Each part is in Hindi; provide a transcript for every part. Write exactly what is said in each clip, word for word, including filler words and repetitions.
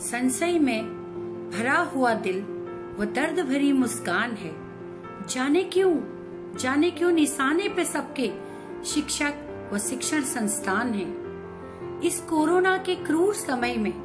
संशय में भरा हुआ दिल वो दर्द भरी मुस्कान है। जाने क्यों जाने क्यों निशाने पे सबके शिक्षक व शिक्षण संस्थान है। इस कोरोना के क्रूर समय में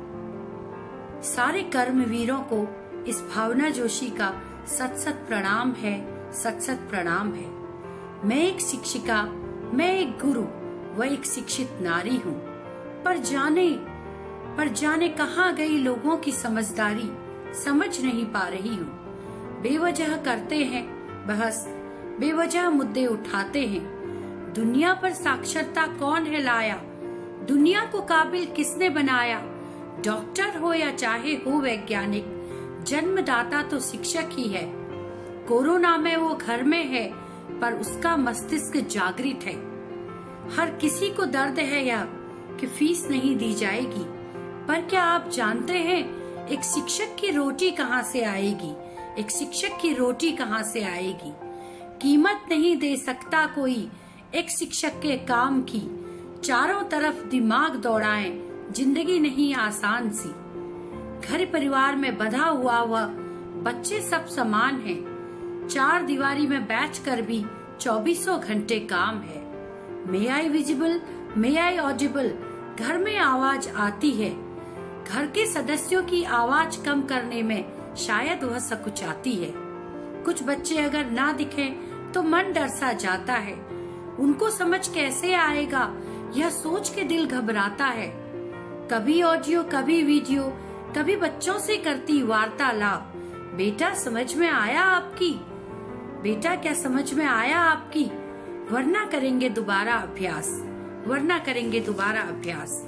सारे कर्मवीरों को इस भावना जोशी का सत सत प्रणाम है, सत सत प्रणाम है। मैं एक शिक्षिका, मैं एक गुरु व एक शिक्षित नारी हूँ, पर जाने पर जाने कहाँ गई लोगों की समझदारी, समझ नहीं पा रही हूँ। बेवजह करते हैं बहस, बेवजह मुद्दे उठाते हैं। दुनिया पर साक्षरता कौन है लाया, दुनिया को काबिल किसने बनाया। डॉक्टर हो या चाहे हो वैज्ञानिक, जन्मदाता तो शिक्षक ही है। कोरोना में वो घर में है, पर उसका मस्तिष्क जागृत है। हर किसी को दर्द है यह कि फीस नहीं दी जाएगी, पर क्या आप जानते हैं एक शिक्षक की रोटी कहाँ से आएगी, एक शिक्षक की रोटी कहाँ से आएगी। कीमत नहीं दे सकता कोई एक शिक्षक के काम की। चारों तरफ दिमाग दौड़ाएं, जिंदगी नहीं आसान सी। घर परिवार में बंधा हुआ वह बच्चे सब समान हैं। चार दीवारी में बैठकर भी चौबीसों घंटे काम है। मे आई विजिबल, मे आई ऑडिबल, घर में आवाज आती है। घर के सदस्यों की आवाज कम करने में शायद वह सकुचाती है। कुछ बच्चे अगर ना दिखे तो मन डर सा जाता है। उनको समझ कैसे आएगा, यह सोच के दिल घबराता है। कभी ऑडियो, कभी वीडियो, कभी बच्चों से करती वार्तालाप। बेटा समझ में आया आपकी, बेटा क्या समझ में आया आपकी, वरना करेंगे दोबारा अभ्यास, वरना करेंगे दोबारा अभ्यास।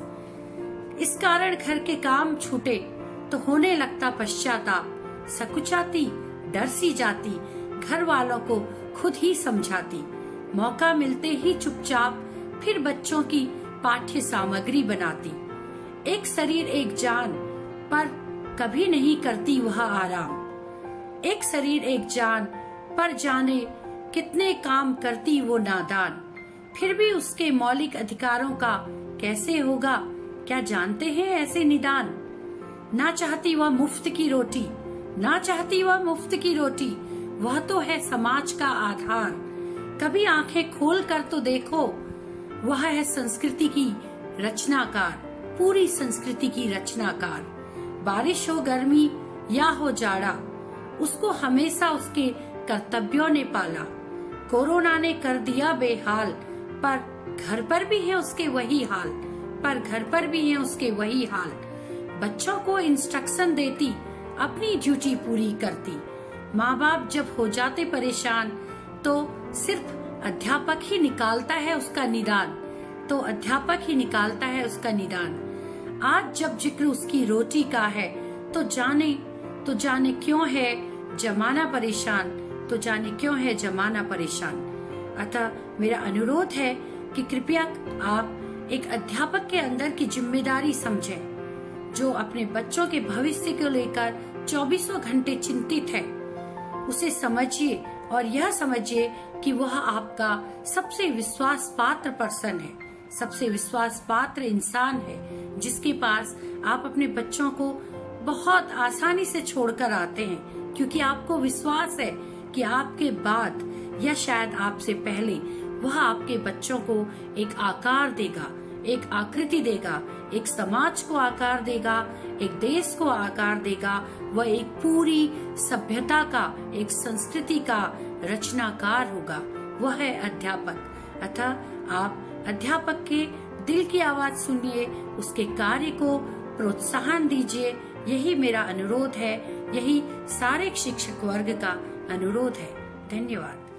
इस कारण घर के काम छूटे तो होने लगता पश्चाताप। सकुचाती, डर सी जाती, घर वालों को खुद ही समझाती। मौका मिलते ही चुपचाप फिर बच्चों की पाठ्य सामग्री बनाती। एक शरीर एक जान, पर कभी नहीं करती वह आराम। एक शरीर एक जान, पर जाने कितने काम करती वो नादान। फिर भी उसके मौलिक अधिकारों का कैसे होगा, क्या जानते हैं ऐसे निदान। ना चाहती वह मुफ्त की रोटी, ना चाहती वह मुफ्त की रोटी, वह तो है समाज का आधार। कभी आंखें खोल कर तो देखो, वह है संस्कृति की रचनाकार, पूरी संस्कृति की रचनाकार। बारिश हो गर्मी या हो जाड़ा, उसको हमेशा उसके कर्तव्यों ने पाला। कोरोना ने कर दिया बेहाल, पर घर पर भी है उसके वही हाल, पर घर पर भी है उसके वही हाल। बच्चों को इंस्ट्रक्शन देती, अपनी ड्यूटी पूरी करती। माँ बाप जब हो जाते परेशान तो सिर्फ अध्यापक ही निकालता है उसका निदान, तो अध्यापक ही निकालता है उसका निदान। आज जब जिक्र उसकी रोटी का है तो जाने तो जाने क्यों है जमाना परेशान, तो जाने क्यों है जमाना परेशान। अतः मेरा अनुरोध है कि कृपया आप एक अध्यापक के अंदर की जिम्मेदारी समझें, जो अपने बच्चों के भविष्य को लेकर चौबीसों घंटे चिंतित है। उसे समझिए और यह समझिए कि वह आपका सबसे विश्वास पात्र पर्सन है, सबसे विश्वास पात्र इंसान है, जिसके पास आप अपने बच्चों को बहुत आसानी से छोड़कर आते हैं, क्योंकि आपको विश्वास है कि आपके बाद या शायद आपसे पहले वह आपके बच्चों को एक आकार देगा, एक आकृति देगा, एक समाज को आकार देगा, एक देश को आकार देगा, वह एक पूरी सभ्यता का, एक संस्कृति का रचनाकार होगा। वह है अध्यापक। अतः आप अध्यापक के दिल की आवाज सुनिए, उसके कार्य को प्रोत्साहन दीजिए। यही मेरा अनुरोध है, यही सारे शिक्षक वर्ग का अनुरोध है। धन्यवाद।